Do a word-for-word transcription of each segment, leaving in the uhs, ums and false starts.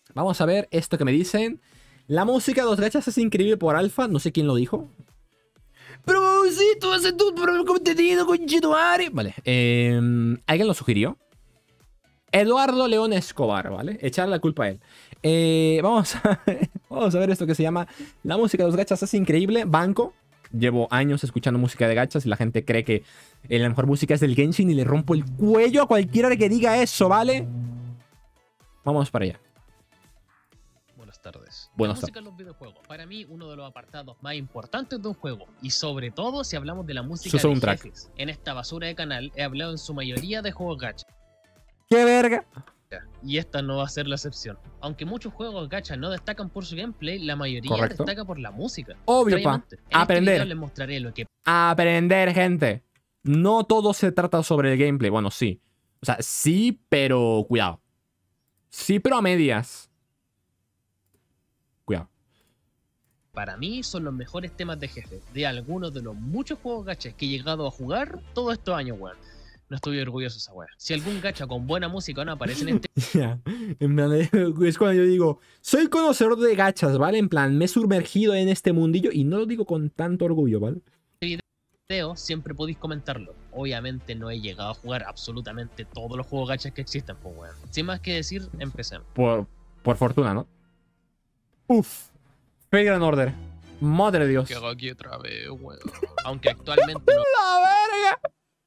Vamos a ver esto que me dicen. La música de los gachas es increíble por alfa. No sé quién lo dijo. Pero sí, tú haces tu contenido con Chituari. Vale. Eh, ¿Alguien lo sugirió? Eduardo León Escobar, ¿vale? Echar la culpa a él. Eh, vamos, a, vamos a ver esto que se llama la música de los gachas es increíble. Banco. Llevo años escuchando música de gachas y la gente cree que la mejor música es del Genshin y le rompo el cuello a cualquiera que diga eso, ¿vale? Vamos para allá. Buenas tardes. Buenas la música en los videojuegos, para mí, uno de los apartados más importantes de un juego. Y sobre todo si hablamos de la música Su de soundtrack. jefes. En esta basura de canal he hablado en su mayoría de juegos gacha. ¡Qué verga! Y esta no va a ser la excepción. Aunque muchos juegos gacha no destacan por su gameplay, la mayoría Correcto. destaca por la música. Obvio, pa. Obviamente, en Aprender. este video les mostraré lo que Aprender, gente. No todo se trata sobre el gameplay. Bueno, sí. O sea, sí, pero cuidado. Sí, pero a medias. Cuidado. para mí son los mejores temas de jefe de algunos de los muchos juegos gachas que he llegado a jugar todos estos años, weón. No estoy orgulloso de esa weá. Si algún gacha con buena música no aparece en este Ya, en plan, es cuando yo digo, soy conocedor de gachas, ¿vale? En plan, me he sumergido en este mundillo y no lo digo con tanto orgullo, ¿vale? video, siempre podéis comentarlo. Obviamente no he llegado a jugar absolutamente todos los juegos gachas que existen, pues weón. Sin más que decir, empecemos. Por, por fortuna, ¿no? Uf. Fate Grand Order. Madre de Dios. ¿Qué hago aquí otra vez, weón? Aunque actualmente no. ¡La verga!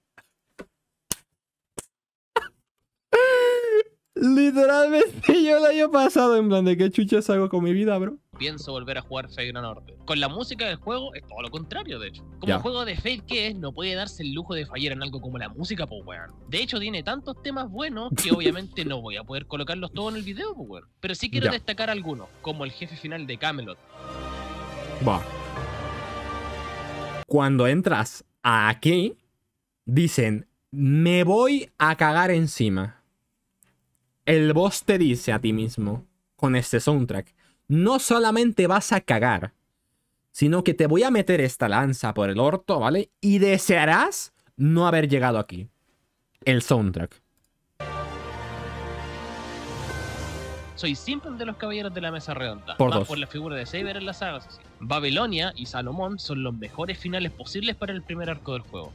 Literalmente yo el año pasado en plan de qué chuchas hago con mi vida, bro. Pienso volver a jugar Fate Grand Order. Con la música del juego es todo lo contrario, de hecho. Como Ya. juego de Fate que es, no puede darse el lujo de fallar en algo como la música, pues weón. De hecho, tiene tantos temas buenos que obviamente no voy a poder colocarlos todos en el video, pues weón. Pero sí quiero Ya. destacar algunos, como el jefe final de Camelot. Va. Cuando entras aquí, dicen, me voy a cagar encima. El boss te dice a ti mismo, con este soundtrack, no solamente vas a cagar, sino que te voy a meter esta lanza por el orto, ¿vale? Y desearás no haber llegado aquí. El soundtrack. Soy simple de los caballeros de la mesa redonda, Por más dos. por la figura de Saber en la saga así. Babilonia y Salomón son los mejores finales posibles para el primer arco del juego.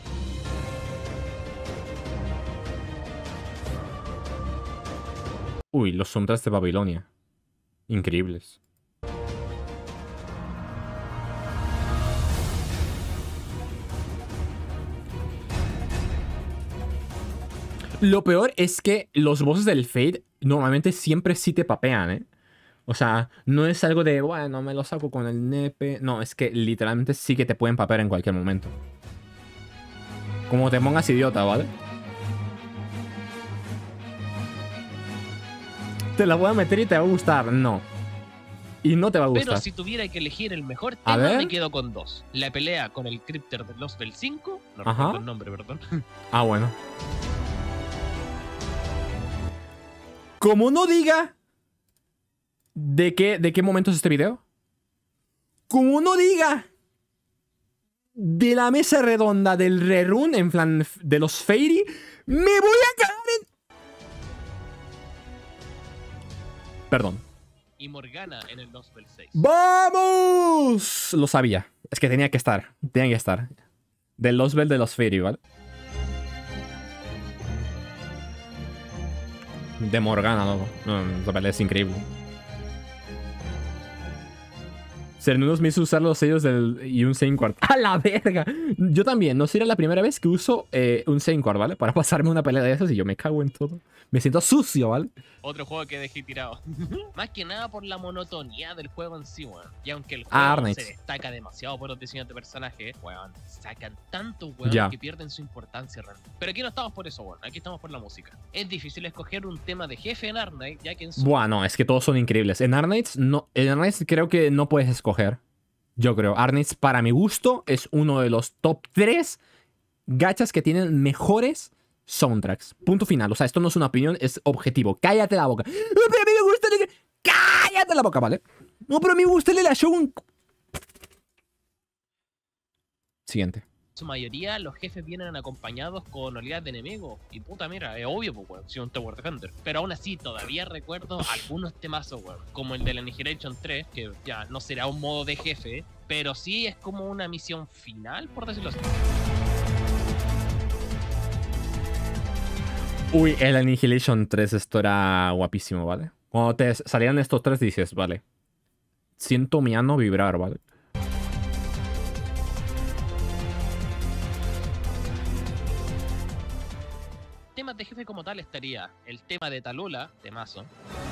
Uy, los soundtracks de Babilonia. Increíbles. Lo peor es que los bosses del Fate normalmente siempre sí te papean, ¿eh? O sea, no es algo de, bueno, me lo saco con el nepe. No, es que literalmente sí que te pueden papear en cualquier momento. Como te pongas idiota, ¿vale? Te la voy a meter y te va a gustar. No. Y no te va a gustar. Pero si tuviera que elegir el mejor A tema, ver. me quedo con dos. La pelea con el Crypter de Lost Bell cinco, no Ajá. recuerdo el nombre, perdón. Ah, bueno. Como no diga de qué, de qué momento es este video. Como no diga de la mesa redonda del rerun, en plan de los Fairy, me voy a cagar en... Perdón. Y Morgana en el Lost Bell seis. ¡Vamos! Lo sabía. Es que tenía que estar. Tenía que estar. Del Lost Bell de los Fairy, ¿vale? De Morgana, loco. No, esa pelea es increíble. Cernudos me hizo usar los sellos del, y un Sane Quart. ¡A la verga! Yo también. No sería la primera vez que uso eh, un Sane Quart, ¿vale? Para pasarme una pelea de esas y yo me cago en todo. Me siento sucio, ¿vale? Otro juego que dejé tirado. Más que nada por la monotonía del juego en sí, weón. Y aunque el Ah, juego Arnage. se destaca demasiado por los diseños de personajes, weón, sacan tantos weón Ya. que pierden su importancia realmente. Pero aquí no estamos por eso, weón. Aquí estamos por la música. Es difícil escoger un tema de jefe en Arnage, ya que en su Buah, no, es que todos son increíbles. En Arnage, no, en Arnage creo que no puedes escoger. Yo creo. Arnage, para mi gusto, es uno de los top tres gachas que tienen mejores soundtracks. Punto final. O sea, esto no es una opinión, es objetivo. Cállate la boca. No, pero a mí me gusta el... Cállate la boca, ¿vale? No, pero a mí me gusta el de la Shogun. Siguiente. su mayoría los jefes vienen acompañados con oleadas de enemigos. Y puta, mira, es obvio, pues, weón, si es un Tower Defender. Pero aún así, todavía recuerdo algunos temazos, weón. Como el de la Annihilation tres, que ya no será un modo de jefe, pero sí es como una misión final, por decirlo así. Uy, el Annihilation tres, esto era guapísimo, ¿vale? Cuando te salían estos tres dices, vale, siento mi ano vibrar, ¿vale? Temas de jefe como tal estaría el tema de Talula, temazo.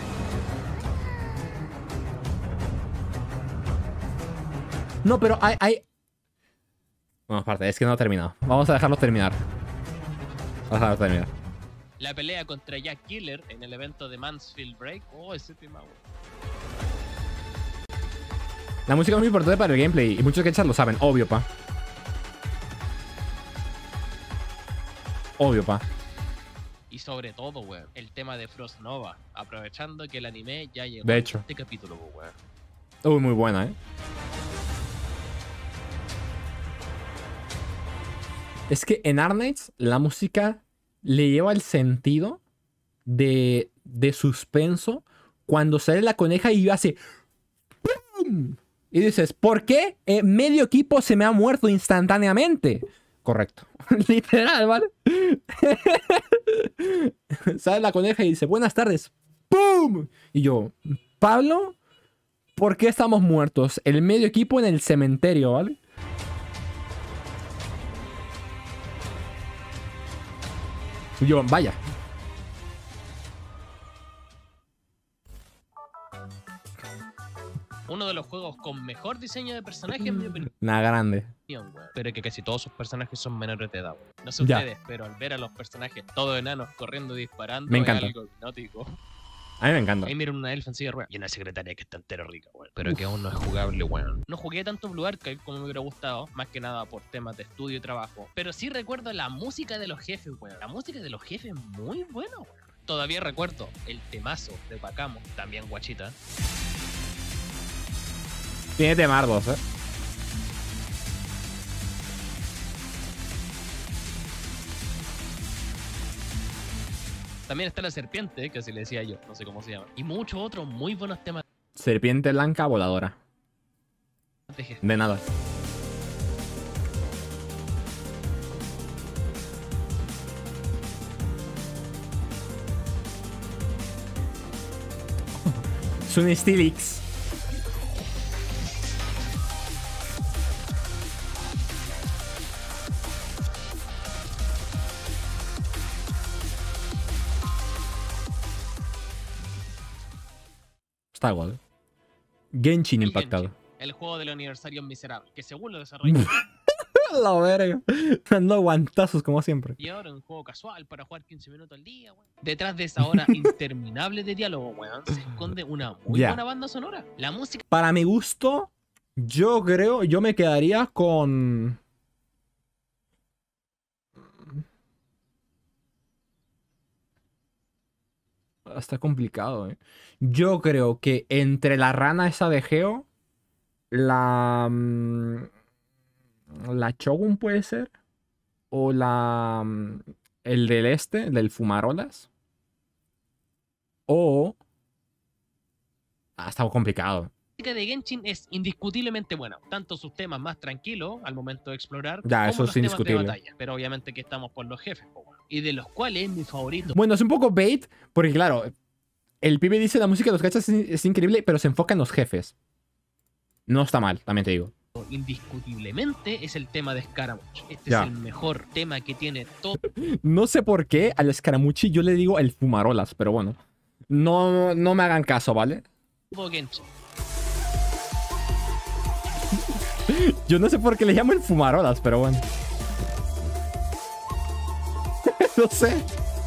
No, pero hay... hay... Bueno, aparte, es que no ha terminado. Vamos a dejarlo terminar. Vamos a dejarlo terminar. La pelea contra Jack Killer en el evento de Mansfield Break. Oh, ese tema, weón. La música es muy importante para el gameplay y muchos gachas lo saben. Obvio, pa. Obvio, pa. Y sobre todo, weón, el tema de Frost Nova. Aprovechando que el anime ya llegó De a hecho. este capítulo, weón. Uy, muy buena, ¿eh? Es que en Arnights la música le lleva el sentido de, de suspenso cuando sale la coneja y hace ¡pum! Y dices, ¿por qué eh, medio equipo se me ha muerto instantáneamente? Correcto. Literal, ¿vale? Sale la coneja y dice, buenas tardes. ¡Pum! Y yo, Pablo, ¿por qué estamos muertos? El medio equipo en el cementerio, ¿vale? Y yo, vaya. Uno de los juegos con mejor diseño de personajes, en mi opinión, Una grande. weón. Pero que casi todos sus personajes son menores de edad, weón. No sé Ya. ustedes, pero al ver a los personajes todos enanos corriendo y disparando, Me encanta. es algo hipnótico. A mí me encanta. Ahí miren una elfa en silla de ruedas y una secretaria que está entera rica, weón. Pero que aún no es jugable, weón. No jugué tanto Blue Archive como me hubiera gustado, más que nada por temas de estudio y trabajo. Pero sí recuerdo la música de los jefes, weón. La música de los jefes muy buena, weón. Todavía recuerdo el temazo de Bacamo, también guachita. Tiene temardos, ¿eh? También está la serpiente, que así le decía yo, no sé cómo se llama. Y muchos otros muy buenos temas Serpiente blanca voladora. de jefe. De nada. Sun Stilix. Está igual. Genshin El impactado. Genshin, el juego del aniversario miserable, que según lo desarrolló La verga. Dando guantazos como siempre. y ahora un juego casual para jugar quince minutos al día, weón. Detrás de esa hora interminable de diálogo, weón, se esconde una muy Ya. buena banda sonora. La música Para mi gusto, yo creo, yo me quedaría con... Está complicado, ¿eh? Yo creo que entre la rana esa de Geo, la... mm, la Shogun puede ser, o la... mm, el del este, el del Fumarolas, o... Ah, está complicado. de Genshin es indiscutiblemente buena. Tanto sus temas más tranquilos al momento de explorar, Ya, como eso los es temas de indiscutible. batalla. Pero obviamente que estamos por los jefes, po, weón. Y de los cuales mi favorito Bueno, es un poco bait, porque claro, el pibe dice la música de los gachas es, es increíble, pero se enfoca en los jefes. No está mal, también te digo. indiscutiblemente es el tema de Scaramouche. Este Ya. es el mejor tema que tiene todo No sé por qué al Scaramucci yo le digo el Fumarolas, pero bueno. No, no me hagan caso, ¿vale? Genshin. Yo no sé por qué le llamo el Fumarolas, pero bueno. No sé.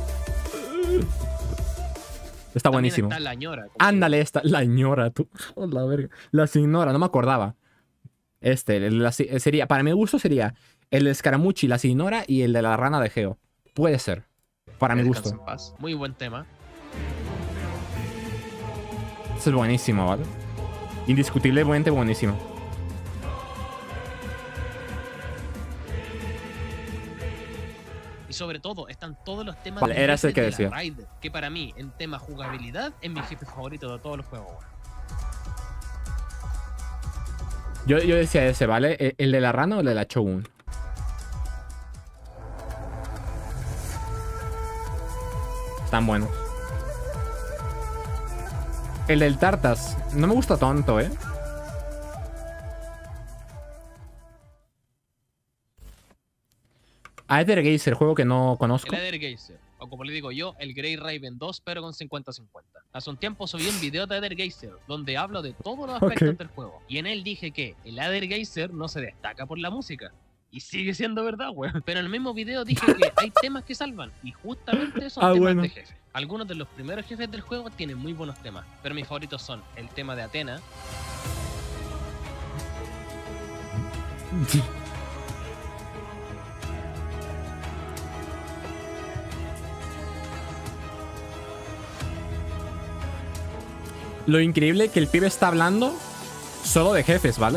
Está También buenísimo. está la ñora. como Ándale, esta, la ñora, tú. Oh, la verga. La signora, no me acordaba. Este, el- la si- sería, para mi gusto sería el de Scaramucci, la signora y el de la rana de Geo. Puede ser. Para que mi descansa gusto. en paz. Muy buen tema. Eso es buenísimo, ¿vale? Indiscutiblemente buenísimo. sobre todo, están todos los temas Vale, de era ese jefes que de decía. la Raider, que para mí, en tema jugabilidad, es mi jefe favorito de todos los juegos, weón. Yo, yo decía ese, ¿vale? ¿El, el de la rana o el de la Shogun? Están buenos. El del Tartas. No me gusta tanto, ¿eh? Aether Geyser, juego que no conozco. El Aether Geyser, o como le digo yo, el Grey Raven dos, pero con cincuenta cincuenta. Hace un tiempo subí un video de Aether Geyser, donde hablo de todos los aspectos Ok. del juego. Y en él dije que el Aether Geyser no se destaca por la música. Y sigue siendo verdad, weón. Pero en el mismo video dije que hay temas que salvan. Y justamente son Ah, temas bueno. de jefe. Algunos de los primeros jefes del juego tienen muy buenos temas. Pero mis favoritos son el tema de Athena. Lo increíble que el pibe está hablando solo de jefes, ¿vale?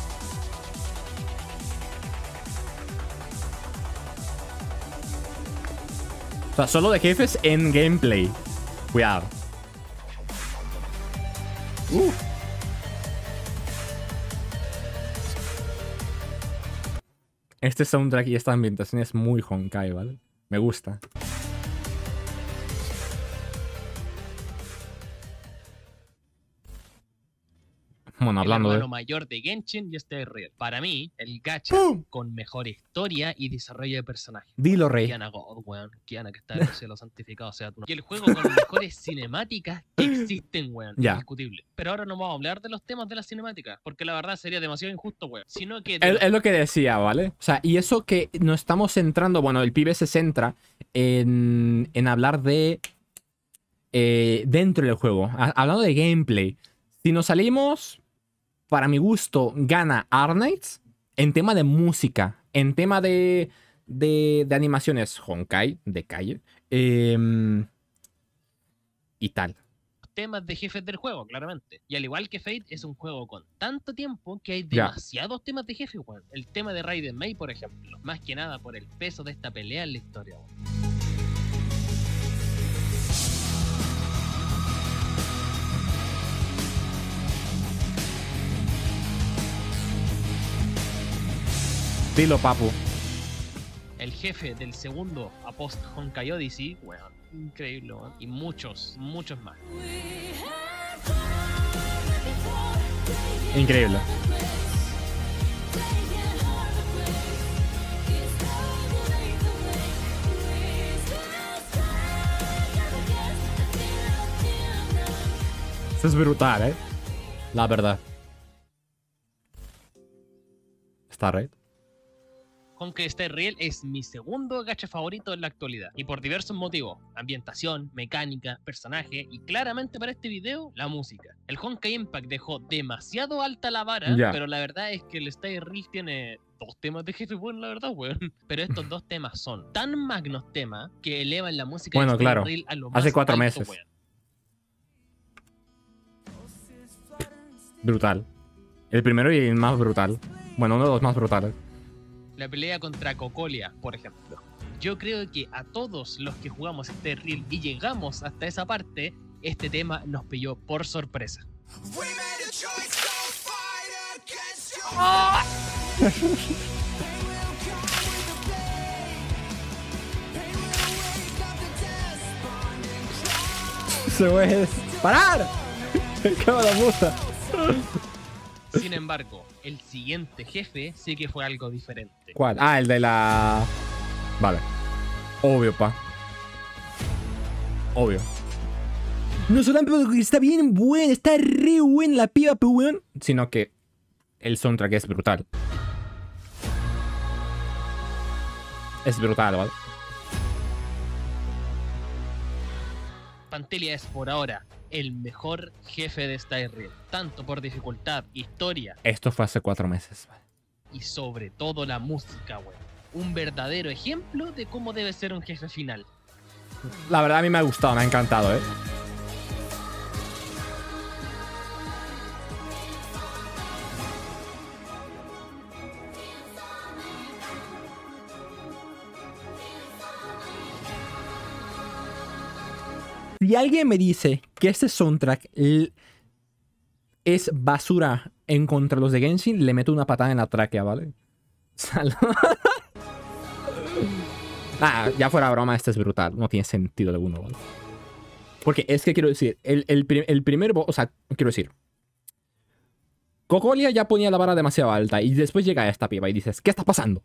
O sea, solo de jefes en gameplay. Cuidado. Uf. Este soundtrack y esta ambientación es muy Honkai, ¿vale? Me gusta. Bueno, hablando el de... hermano mayor de Genshin y este es Real. Para mí, el gacha ¡Pum! con mejor historia y desarrollo de personajes. Dilo, rey. Kiana God, weón. Kiana que está en el cielo santificado sea tu nombre. Y el juego con las mejores cinemáticas que existen, weón. Ya. Indiscutible. Pero ahora no vamos a hablar de los temas de las cinemáticas, porque la verdad sería demasiado injusto, weón. Sino que... de Es, los- es lo que decía, ¿vale? O sea, y eso que nos estamos centrando, bueno, el pibe se centra en, en hablar de eh, dentro del juego, a- hablando de gameplay. Si nos salimos, para mi gusto, gana Arknights en tema de música, en tema de, de, de animaciones Honkai, de calle, em, y tal. temas de jefes del juego, claramente. Y al igual que Fate, es un juego con tanto tiempo que hay Ya. demasiados temas de jefes, weón. El tema de Raiden May, por ejemplo. Más que nada por el peso de esta pelea en la historia, weón. Dilo, papu. El jefe del segundo a post Honkai Odyssey, weón. Increíble, weón. Y muchos, muchos más. Increíble. Eso es brutal, ¿eh? La verdad. Está right. Honkai Star Rail es mi segundo gacha favorito en la actualidad. Y por diversos motivos. Ambientación, mecánica, personaje y claramente para este video, la música. El Honkai Impact dejó demasiado alta la vara, Ya. pero la verdad es que el Star Rail tiene dos temas de jefe bueno, la verdad, weón. Pero estos dos temas son tan magnos temas que elevan la música Bueno, de Star claro. Rail a lo más Hace cuatro alto, meses. weón. Brutal. El primero y el más brutal. Bueno, uno de los más brutales. La pelea contra Cocolia, por ejemplo. Yo creo que a todos los que jugamos este reel y llegamos hasta esa parte, este tema nos pilló por sorpresa. Se puede parar. ¡Qué la puta! Sin embargo, el siguiente jefe sí que fue algo diferente. ¿Cuál? Ah, el de la... Vale. Obvio, pa. Obvio. No solamente está bien buena, está re buena la piba, pero weón. Sino que el soundtrack es brutal. Es brutal, ¿vale? Pantelia es por ahora el mejor jefe de Star Rail, tanto por dificultad, historia Esto fue hace cuatro meses, ¿vale? y sobre todo la música, weón. Un verdadero ejemplo de cómo debe ser un jefe final. La verdad a mí me ha gustado, me ha encantado, ¿eh? Si alguien me dice que este soundtrack es basura en contra los de Genshin, le meto una patada en la tráquea, ¿vale? Ah, ya fuera broma, este es brutal. No tiene sentido alguno, ¿vale? Porque es que quiero decir, el, el, el primer boss, o sea, quiero decir, Cocolia ya ponía la vara demasiado alta y después llega esta piba y dices, ¿qué está pasando?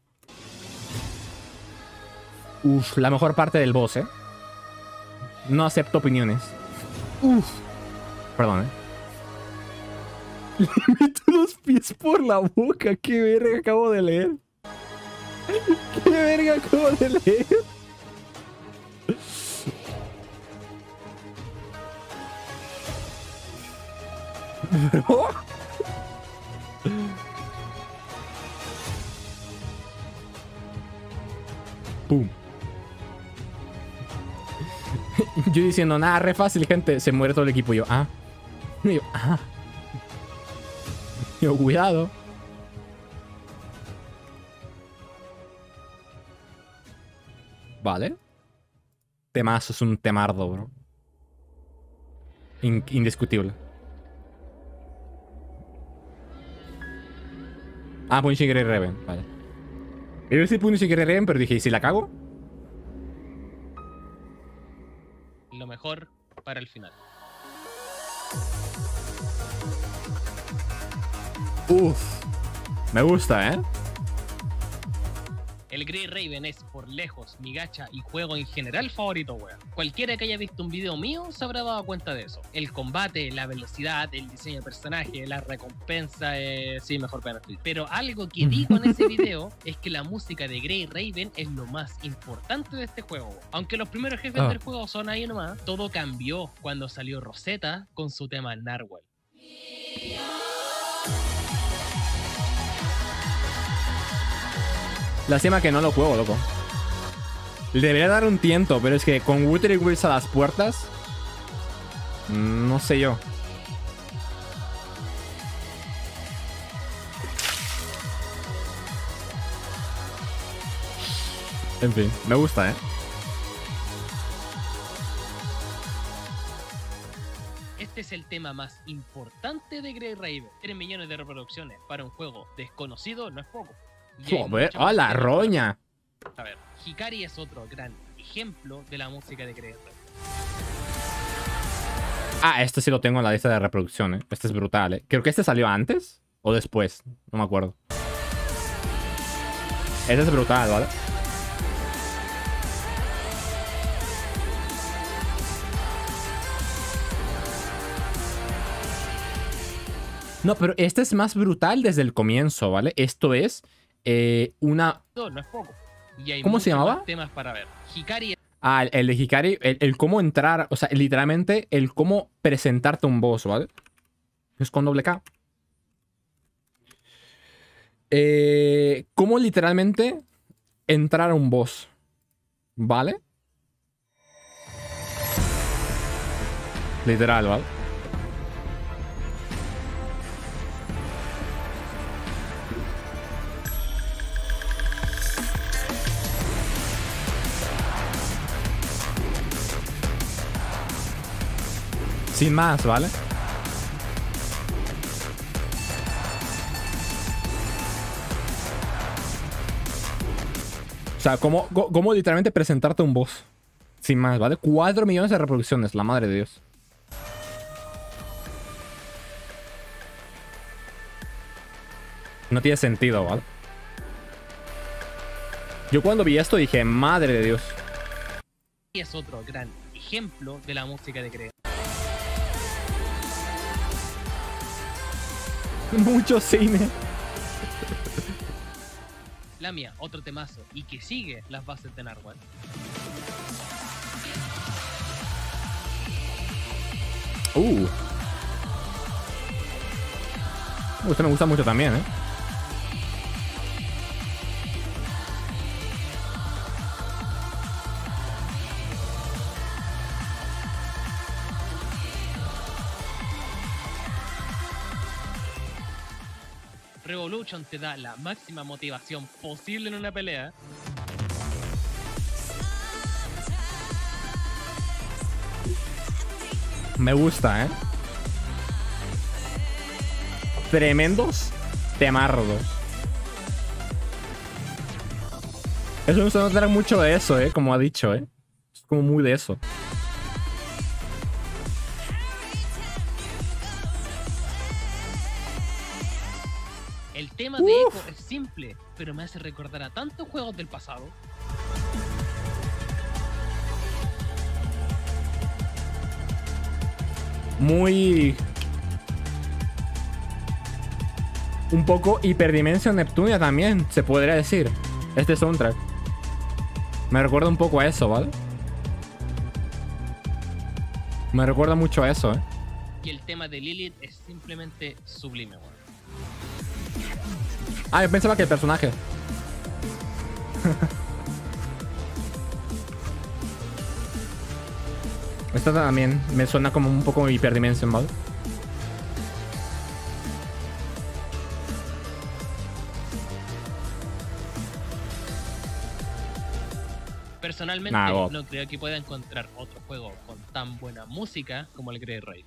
Uf, la mejor parte del boss, ¿eh? No acepto opiniones. Uf. Perdón, ¿eh? Le meto los pies por la boca. ¿Qué verga acabo de leer? ¿Qué verga acabo de leer? Bro. Pum. Yo diciendo, nada, re fácil, gente. Se muere todo el equipo. Y yo, ah. Y yo, ah. Y yo, cuidado. Vale. Temazo, es un temardo, bro. In indiscutible. Ah, Punishing Grey Raven, vale. Iba a decir Punishing Grey Raven, pero dije, ¿y si la cago? Lo mejor para el final. Uf. Me gusta, ¿eh? El Grey Raven es por lejos mi gacha y juego en general favorito, weón. Cualquiera que haya visto un video mío se habrá dado cuenta de eso. El combate, la velocidad, el diseño de personaje, la recompensa, eh, sí, mejor Battlefield. Pero algo que digo en ese video es que la música de Grey Raven es lo más importante de este juego, weón. Aunque los primeros jefes oh. del juego son ahí nomás, todo cambió cuando salió Rosetta con su tema Narwhal. Lástima que no lo juego, loco. Le debería dar un tiento, pero es que con Wuthering Waves a las puertas... No sé yo. En fin, me gusta, ¿eh? Este es el tema más importante de Grey Raven. tres millones de reproducciones para un juego desconocido no es poco. Joder, ¡oh, la roña! A ver, Hikari es otro gran ejemplo de la música de Grey Raven. Ah, este sí lo tengo en la lista de reproducción, ¿eh? Este es brutal, ¿eh? Creo que este salió antes o después. No me acuerdo. Este es brutal, ¿vale? No, pero este es más brutal desde el comienzo, ¿vale? Esto es eh, una... No, no es poco. Y hay ¿Cómo se llamaba? Temas para ver. Hikari. Ah, el de Hikari, el, el cómo entrar, o sea, literalmente el cómo presentarte a un boss, ¿vale? Es con doble K. Eh, cómo literalmente entrar a un boss, ¿vale? Literal, ¿vale? Sin más, ¿vale? O sea, ¿cómo, cómo literalmente presentarte a un boss? Sin más, ¿vale? cuatro millones de reproducciones, la madre de Dios. No tiene sentido, ¿vale? Yo cuando vi esto dije, madre de Dios. Y es otro gran ejemplo de la música de Grey. Mucho cine. La mía, otro temazo, y que sigue las bases de Narwhal. Uh. Este me gusta mucho también, ¿eh? Revolution te da la máxima motivación posible en una pelea. Me gusta, ¿eh? Tremendos temardos. Eso no se nota mucho de eso, ¿eh? Como ha dicho, ¿eh? Es como muy de eso. El tema de Echo es simple, pero me hace recordar a tantos juegos del pasado. Muy... Un poco Hyperdimension Neptunia también, se podría decir. Este soundtrack. Me recuerda un poco a eso, ¿vale? Me recuerda mucho a eso, ¿eh? Y el tema de Lilith es simplemente sublime, weón. Ah, yo pensaba que el personaje. Esta también me suena como un poco Hyperdimension, ¿vale? Personalmente, Nah, no creo que pueda encontrar otro juego con tan buena música como el Great Raid.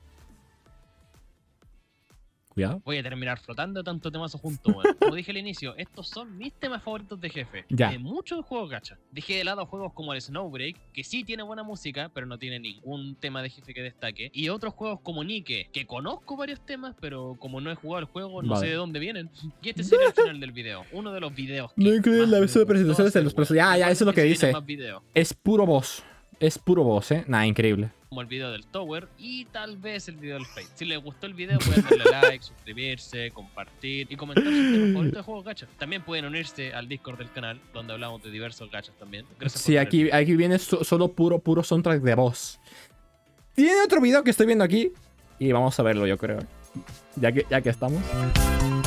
Cuidado. Voy a terminar flotando tanto temazo junto, weón. Como dije al inicio, estos son mis temas favoritos de jefe. Ya. De muchos juegos gacha. Dejé de lado juegos como el Snowbreak, que sí tiene buena música, pero no tiene ningún tema de jefe que destaque. Y otros juegos como Nike, que conozco varios temas, pero como no he jugado el juego, no Vale. sé de dónde vienen. Y este sería el final del video. Uno de los videos que No incluye más la me versión de gustó presentaciones de hacer, los weón. personajes. Ya, ya, Igual eso es lo que se dice. vienen más videos, Es puro voz. Es puro voz, ¿eh? Nada, increíble. como el video del Tower y tal vez el video del Fate. Si les gustó el video, pueden darle like, suscribirse, compartir y comentar sus temas favoritos de juegos gachas. También pueden unirse al Discord del canal, donde hablamos de diversos gachas también. Gracias por Sí, ver. aquí, aquí viene so- solo puro, puro soundtrack de voz. Tiene otro video que estoy viendo aquí. Y vamos a verlo, yo creo. Ya que, ya que estamos.